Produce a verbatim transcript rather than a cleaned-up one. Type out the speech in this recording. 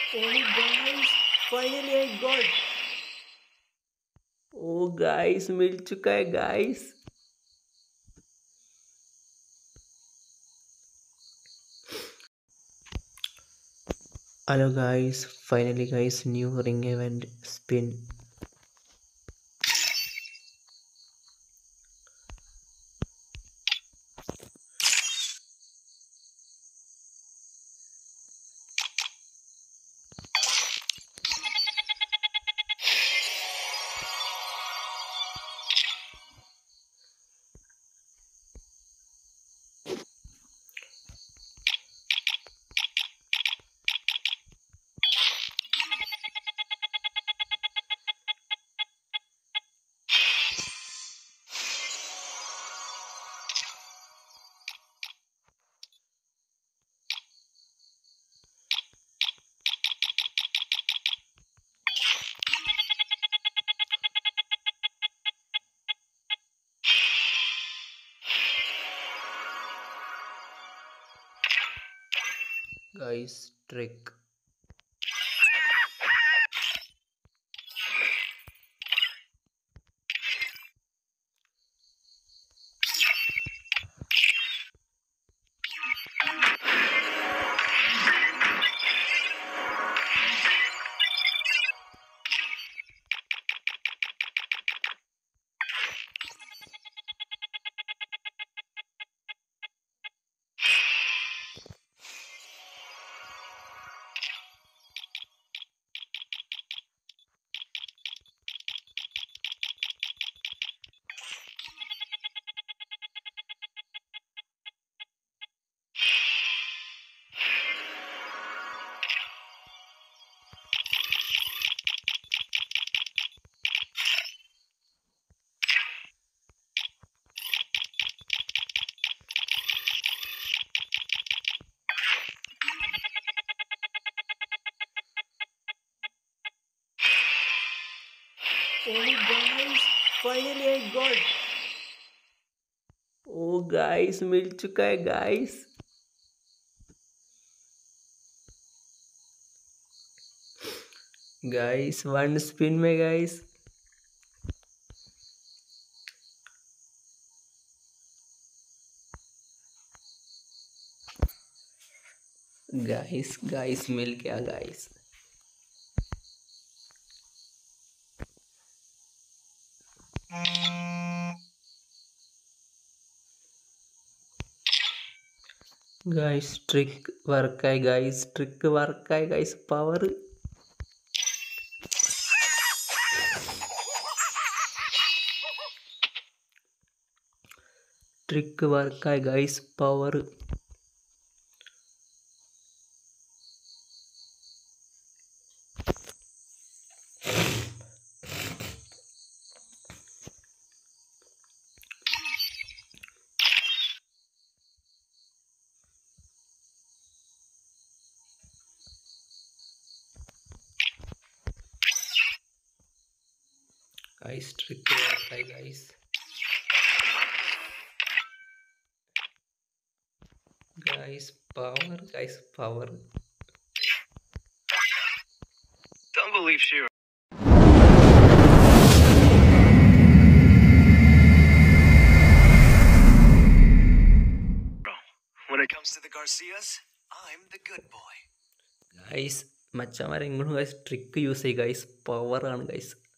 Oh guys, finally I got. Oh guys, मिल चुका है guys. Hello guys, finally guys, new ring event spin. Guys, trick. Oh guys, finally I got. Oh guys, मिल चुका है guys. Guys, one spin में guys. Guys, guys मिल गया guys. Guys, trick work है guys. Trick work है guys. Power. Trick work है guys. Power. Guys, trick work है guys. Guys, power. Guys, power. Don't believe she. When it comes to the Garcias, I'm the good boy. Guys, മച്ചാമാരെ എങ്ങോട്ടും guys trick use ചെയ്യ് guys. Power ആണ് guys.